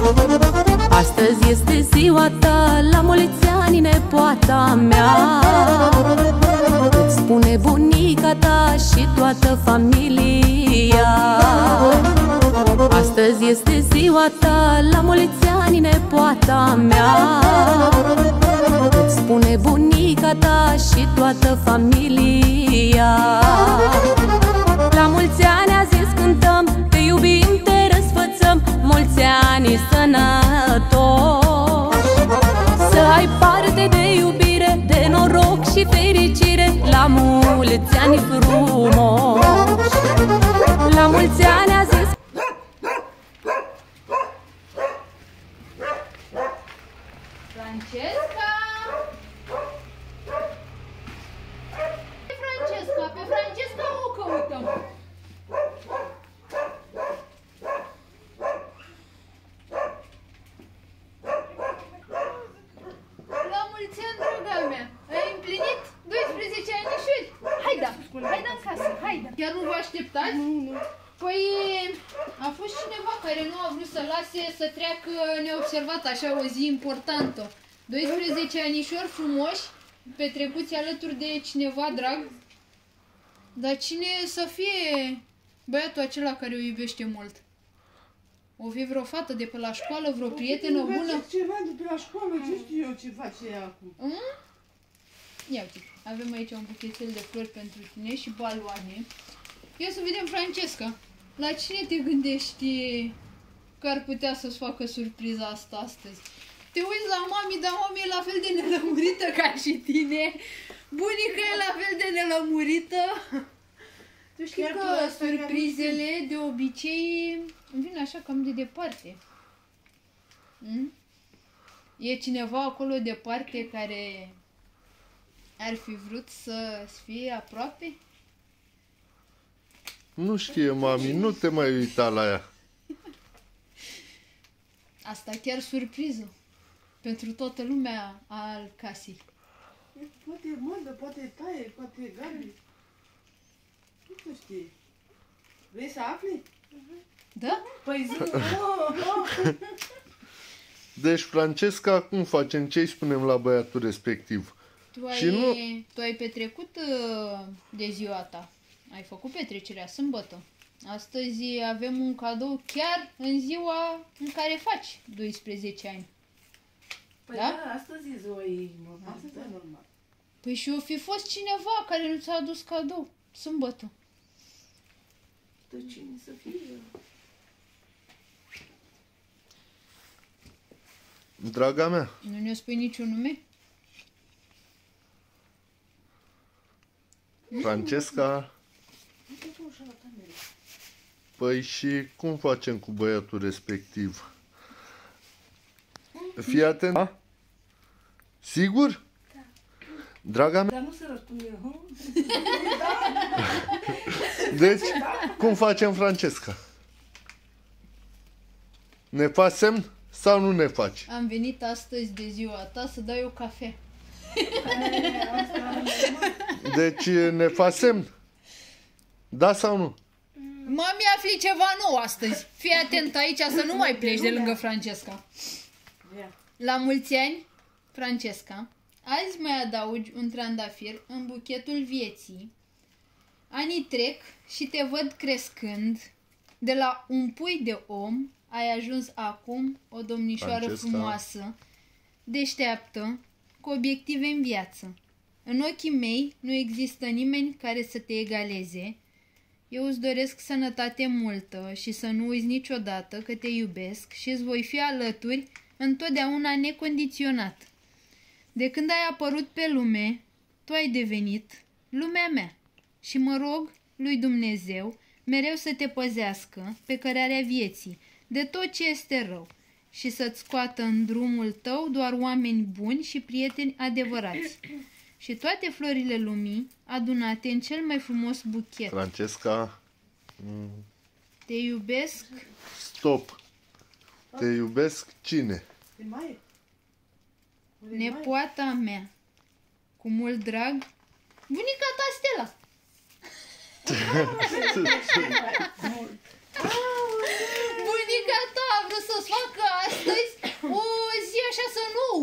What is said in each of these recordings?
Astăzi este ziua ta, la mulți ani nepoata mea. Îți spune bunica ta și toată familia. Astăzi este ziua ta, la mulți ani nepoata mea. Îți spune bunica ta și toată familia. La mulți ani azi îți cântăm, te iubim, te răsfățăm, mulți ani sănătoși. Să ai parte de iubire, de noroc și fericire, la mulți ani frumoși. La mulți ani azi îți... Francesca! Pe Francesca o căutăm! La mulți ani, draga mea! Ai împlinit 12 anișori! Haida! Haida în casă, haida! Chiar nu vă așteptați? Nu. Păi a fost cineva care nu a vrut să lase să treacă neobservat așa o zi importantă. 12 anișori frumoși, petrecuți alături de cineva drag. Dar cine să fie băiatul acela care o iubește mult? O fi vreo fată de pe la școală, vreo prietenă bună? Ceva de pe la școală, ce știu eu ce face ea acum? Ia uite, avem aici un buchetel de flori pentru tine și baloane. Ia să vedem, Francesca, la cine te gândești că ar putea să-ți facă surpriza asta astăzi? Te uiți la mami, dar mami e la fel de nelămurită ca și tine. Bunica e la fel de nelămurită. Tu știi că surprizele de obicei vin așa cam de departe. E cineva acolo departe care ar fi vrut să fie aproape? Nu știe, mami, nu te mai uita la ea. Asta chiar surpriză. Pentru toată lumea al casei. Poate e modă, poate taie, poate e garbi. Nu te știi. Vrei să afli? Da? Păi zi. Deci, Francesca, cum facem? Ce-i spunem la băiatul respectiv? Tu ai petrecut de ziua ta. Ai făcut petrecerea sâmbătă. Astăzi avem un cadou chiar în ziua în care faci 12 ani. Păi da, astăzi e ziua ei, normal. Asta e normal. Păi și o fi fost cineva care nu ți-a adus cadou sâmbătă. Dar cine să fie? Draga mea. Nu ne spui niciun nume? Francesca. Păi și cum facem cu băiatul respectiv? Fii atent. Da? Sigur? Da. Draga mea? Dar nu se răspunde. Deci, cum facem, Francesca? Ne faci semn sau nu ne faci? Am venit astăzi de ziua ta să dai o cafea. Deci ne faci semn? Da sau nu? Mami, afli ceva nou astăzi. Fii atent aici să nu mai pleci de lângă Francesca. La mulți ani, Francesca, azi mai adaugi un trandafir în buchetul vieții. Anii trec și te văd crescând. De la un pui de om ai ajuns acum o domnișoară Francesca. frumoasă, deșteaptă, cu obiective în viață. În ochii mei nu există nimeni care să te egaleze. Eu îți doresc sănătate multă și să nu uiți niciodată că te iubesc și îți voi fi alături întotdeauna necondiționat. De când ai apărut pe lume, tu ai devenit lumea mea și mă rog lui Dumnezeu mereu să te păzească pe cărarea vieții de tot ce este rău și să-ți scoată în drumul tău doar oameni buni și prieteni adevărați. Și toate florile lumii adunate în cel mai frumos buchet. Francesca. Te iubesc. Stop. Te iubesc cine? Nepoata mea. Cu mult drag. Bunica ta, Stella. Bunica ta a vrut să-ți facă asta.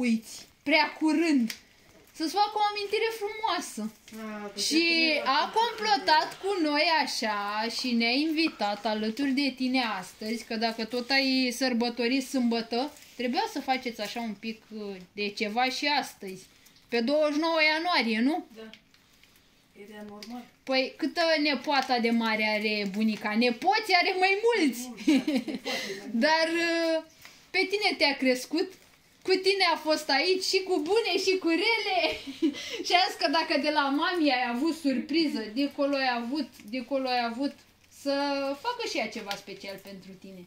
uiți prea curând. Să-ți facă o amintire frumoasă. Și a complotat cu noi așa și ne-a invitat alături de tine astăzi, că dacă tot ai sărbătorit sâmbătă, trebuia să faceți așa un pic de ceva și astăzi. Pe 29 ianuarie, nu? Da. Era normal. Păi câtă nepoata de mare are bunica? Nepoții are mai mulți. Dar pe tine te-a crescut. Cu tine a fost aici și cu bune și cu rele. Și a zis că dacă de la mami ai avut surpriză, dincolo ai avut, să facă și ea ceva special pentru tine.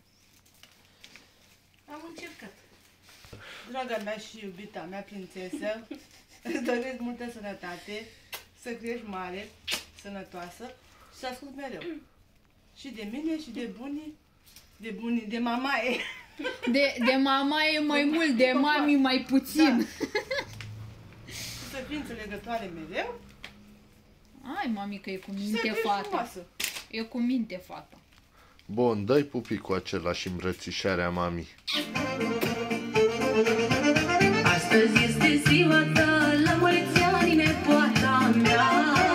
Am încercat. Draga mea și iubita mea prințesă, îți doresc multă sănătate, să crești mare, sănătoasă și să ascult mereu. Și de mine și de mamaie. De mama e mai mult, de mami mai puțin. Da. Să fii înțelegătoare mereu. Ai, mami, că e cu minte fata. E cu minte fata. Bun, dă-i pupicul acela și îmbrățișarea mamii. Astăzi este ziua ta, la mulți ani nepoata mea.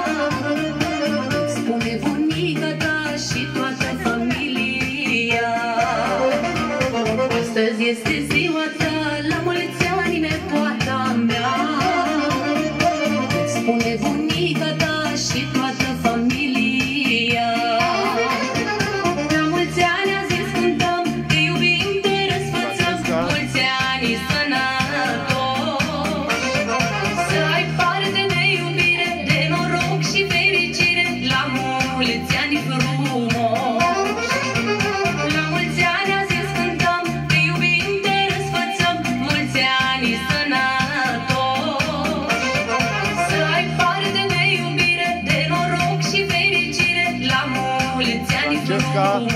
Spune bunica ta și toată familia. Astăzi este ziua ta, la mulți ani nepoata mea. Spune bunica ta și toată familia. La mulți ani azi îți cântăm, te iubim, te răsfățăm. Mulți ani sănătoși, să ai parte de iubire, de noroc și fericire. La mulți ani frumoși. La mulți ani azi îți cântăm, te iubim, te răsfățăm. Mulți ani sănătoși, să ai parte de iubire, de noroc și fericire. La mulți ani frumoși.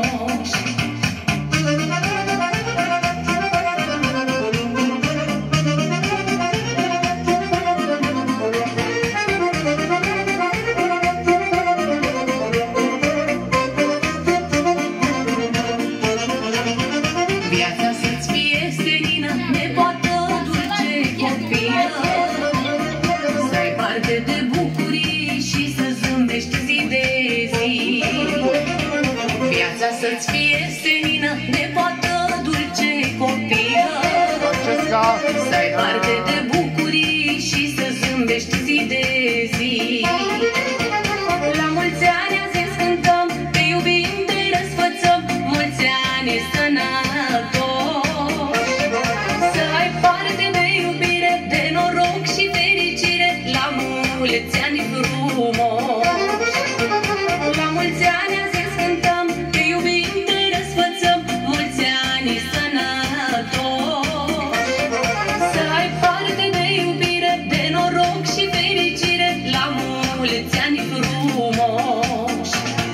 Viața să-ți fie senină, nepoată dulce copilă. Să ai parte de bucurii și să zâmbești zi de zi. Viața să-ți fie senină, nepoată dulce copilă. Francesca! Să ai parte de bucurii și să zâmbești zi de zi. La mulți ani azi îți cântăm, te iubim, te răsfățăm. Mulți ani sănătoși, să ai parte de iubire, de noroc și fericire. La mulți ani frumoși. La mulți ani azi îți cântăm, te iubim, te răsfățăm. Mulți ani sănătoși, să ai parte de iubire, de noroc și fericire. La mulți ani frumoși.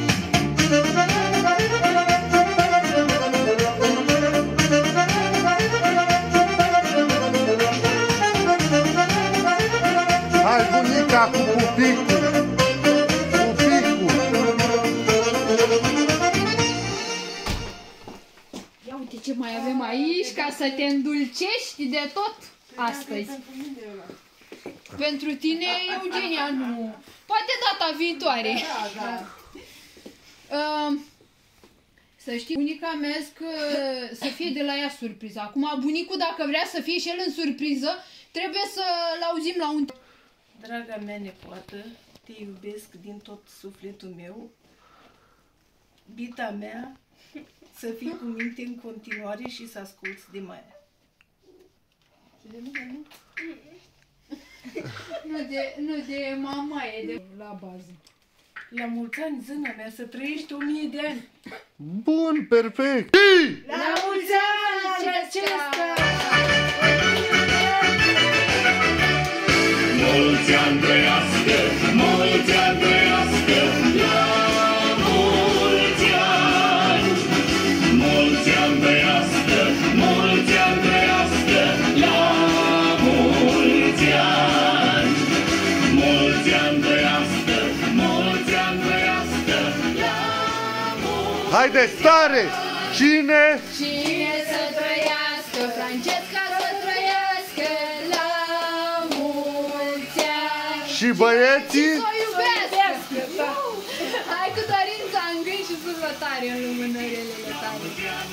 Hai, bunica, cu pupicul! Pupicul! Ia uite ce mai avem aici ca să te îndulcești de tot astăzi. Pentru mine ăla. Pentru tine, Eugenia, nu. Poate data viitoare. Da. Să știi, bunica mea zic că să fie de la ea surpriză. Acum, bunicul, dacă vrea să fie și el în surpriză, trebuie să-l auzim la un... Draga mea nepoată, te iubesc din tot sufletul meu. Bita mea, să fii cu minte în continuare și să asculți de Maia. Și de mine, nu? Nu de mama, e de la bază. La mulți ani, zâna mea, să trăiești 1000 de ani. Bun, perfect! La mulți ani, Francesca! Mulți ani trăiască, mulți ani trăiască, la mulți ani! Mulți ani trăiască, mulți ani trăiască, la mulți ani! Mulți ani trăiască, mulți ani trăiască, la mulți ani! Haideți, tare! Cine? Cine să trăiască, Francesca să trăiască, băieții? Să o iubesc! Hai cu dorința în gând și suflătare în lumânările tale.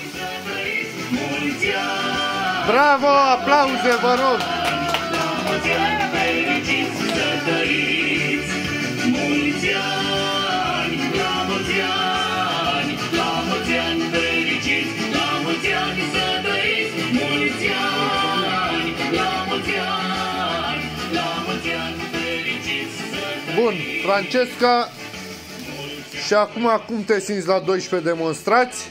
Bravo, aplauze, vă rog! Mulți ani fericiți să trăiți! Mulți ani, la mulți ani, la mulți ani fericiți, la mulți ani să trăiți! Mulți ani, la mulți ani, la mulți ani fericiți să trăiți! Bun, Francesca, și acum cum te simți la 12 demonstrați?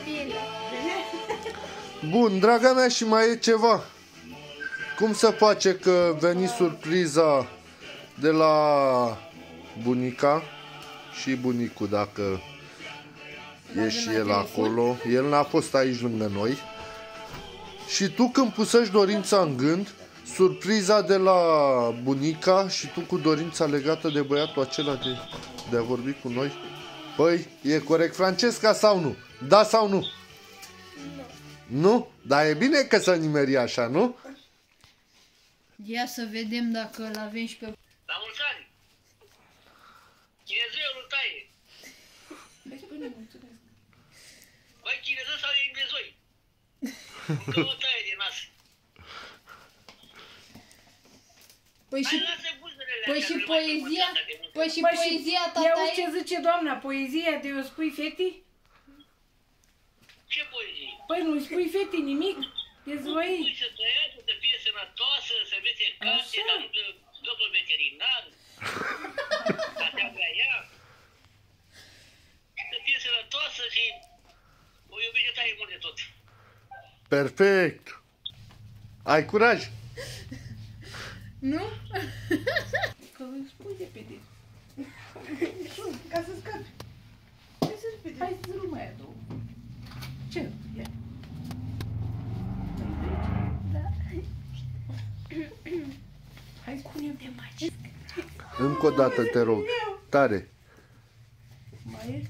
Bun, draga mea, și mai e ceva. Cum se face că veni surpriza de la bunica și bunicul, dacă e și el acolo. El n-a fost aici lângă noi. Și tu când pusești dorința în gând, surpriza de la bunica și tu cu dorința legată de băiatul acela de a vorbi cu noi. Păi, e corect, Francesca, sau nu? Da sau nu? Nu? Dar e bine că să nimeri așa, nu? Ia să vedem dacă îl avem și pe... La mulți ani! Chinezoiul taie! Băi, chineză sau englezoi? Că o taie din nas. Păi și... Hai, lasă buzele Păi astea, și nu le mai poezia? fac atâta de mult. Păi și poezia ta Ia taie? ce zice doamna, poezia de o spui fetii? Ce poezie? Păi nu-i spui fetii nimic? Dezvăi. Păi să trăiască, să fie sănătoasă, să învețe carte, să ajungă doctor veterinar, să ateapă ea, să fie sănătoasă și o iubește tare mult de tot. Perfect! Ai curaj? Nu? Că îi spui de pe de. Ca să scapi. Hai să repede. Hai să rumă aia două. Ce? Ia. Da. Hai spune-mi de mai. Încă o dată te rog. Tare. Mai e?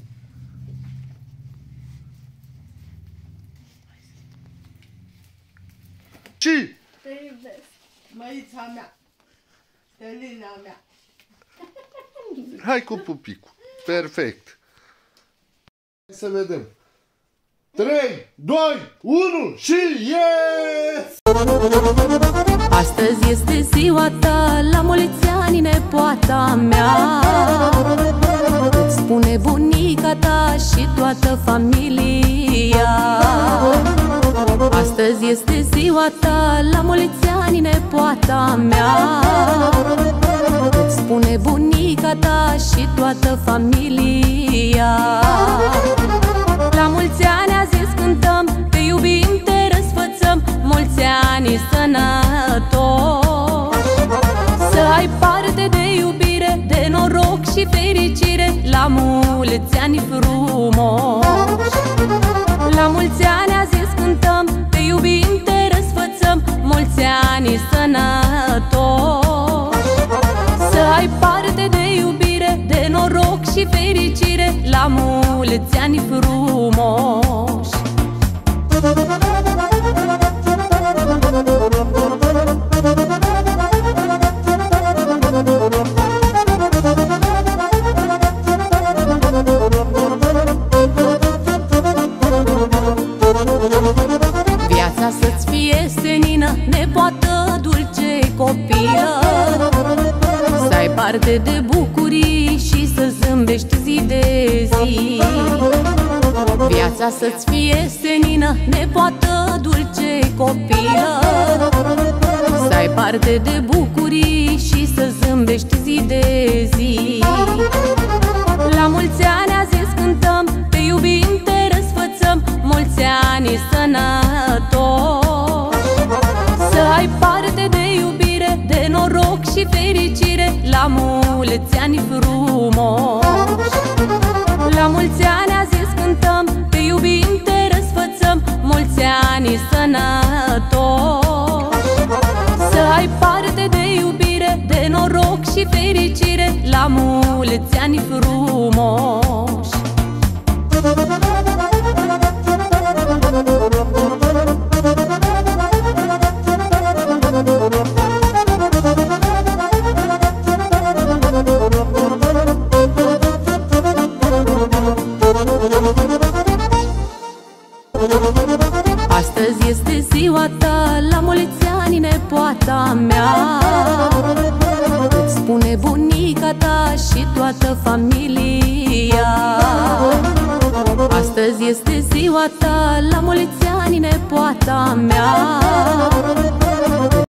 Și Te iubesc. Măița mea. Stelina mea. hai cu pupicul. Perfect. Hai să vedem. 3, 2, 1 și yes! Astăzi este ziua ta, la mulți ani, nepoata mea. Îți spune bunica ta și toată familia. Astăzi este ziua ta, la mulți ani, nepoata mea. Îți spune bunica ta și toată familia. La mulți ani azi îți cântăm, te iubim, te răsfățăm, mulți ani sănătoși. Să ai parte de iubire, de noroc și fericire, la mulți ani frumoși. La mulți ani azi îți cântăm, te iubim, te răsfățăm, mulți ani sănătoși. Să ai parte de iubire, de noroc și fericire, la mulți ani frumoși. Viața să-ți fie senină, nepoată, dulce copilă. Să ai parte de bucurii și să zâmbești zi de zi. Viața să-ți fie senină, nepoată, dulce copilă. Să ai parte de bucurii și să zâmbești zi de zi. La mulți ani azi îți cântăm, te iubim, te răsfățăm, mulți ani sănătoși. Să ai parte de iubire, de noroc și fericire, la mulți ani frumoși. La mulți ani azi îți cântăm, te iubim, te răsfățăm, mulți ani sănătoși. Să ai parte de iubire, de noroc și fericire, la mulți ani frumoși. ta, la mulți ani nepoata mea. Îți spune bunica ta și toată familia. Astăzi este ziua ta, la mulți ani nepoata mea.